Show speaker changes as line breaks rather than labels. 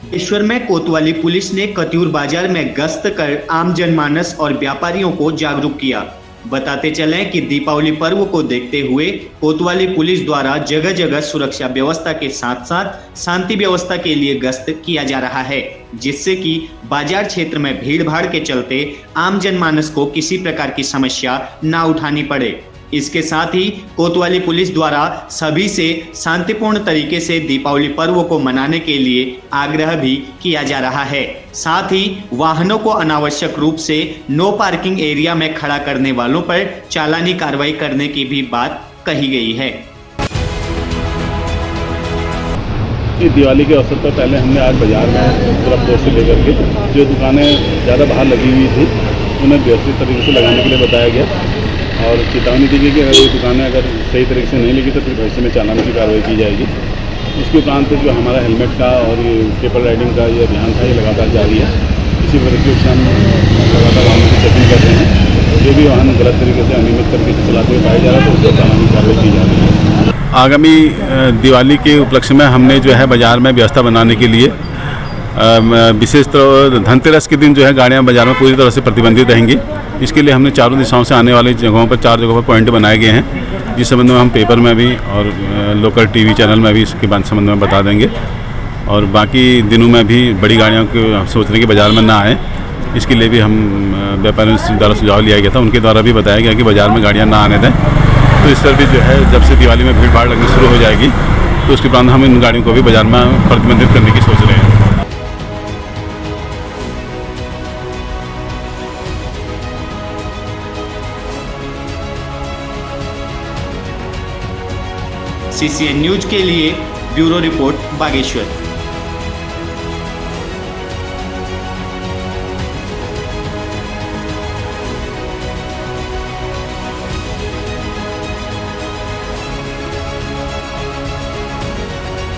बागेश्वर में कोतवाली पुलिस ने कत्यूर बाजार में गश्त कर आम जनमानस और व्यापारियों को जागरूक किया। बताते चलें कि दीपावली पर्व को देखते हुए कोतवाली पुलिस द्वारा जगह जगह सुरक्षा व्यवस्था के साथ साथ शांति व्यवस्था के लिए गश्त किया जा रहा है, जिससे कि बाजार क्षेत्र में भीड़ भाड़ के चलते आम जनमानस को किसी प्रकार की समस्या न उठानी पड़े। इसके साथ ही कोतवाली पुलिस द्वारा सभी से शांतिपूर्ण तरीके से दीपावली पर्व को मनाने के लिए आग्रह भी किया जा रहा है। साथ ही वाहनों को अनावश्यक रूप से नो पार्किंग एरिया में खड़ा करने वालों पर चालानी कार्रवाई करने की भी बात कही गई है।
दिवाली के अवसर पर पहले हमने आज बाजार में पूरा फोर्स से लेकर के जो दुकानें ज़्यादा बाहर लगी हुई थी उन्हें व्यवस्थित तरीके से लगाने के लिए बताया गया और चेतावनी दी गई कि अगर ये दुकानें अगर सही तरीके से नहीं लगी तो फिर भविष्य में चालान की कार्रवाई की जाएगी। इसके उपरांत जो हमारा हेलमेट का और ये पेपर राइडिंग का ये अभियान था ये लगातार जारी है। इसी तरीके से हम लगातार वाहनों की चेकिंग कर रहे हैं। जो भी वाहन गलत तरीके से अनियमित तरीके से चलाते हुए पाया जा रहा है तो उसको चालान की कार्रवाई की जा रही है।
आगामी दिवाली के उपलक्ष्य में हमने जो है बाज़ार में व्यवस्था बनाने के लिए विशेषतः धनतेरस के दिन जो है गाड़ियाँ बाज़ार में पूरी तरह से प्रतिबंधित रहेंगी। इसके लिए हमने चारों दिशाओं से आने वाली जगहों पर 4 जगहों पर पॉइंट बनाए गए हैं, जिस संबंध में हम पेपर में भी और लोकल टीवी चैनल में भी इसके बाद संबंध में बता देंगे। और बाकी दिनों में भी बड़ी गाड़ियों को हम सोच रहे हैं कि बाज़ार में ना आए, इसके लिए भी हम व्यापारियों द्वारा सुझाव लिया गया था, उनके द्वारा भी बताया गया कि बाज़ार में गाड़ियाँ ना आने दें। तो इस पर भी जो है जब से दिवाली में भीड़ भाड़ लगनी शुरू हो जाएगी तो उसके बाद हम इन गाड़ियों को भी बाज़ार में प्रतिबंधित करने की सोच रहे हैं।
CCN न्यूज के लिए ब्यूरो रिपोर्ट बागेश्वर।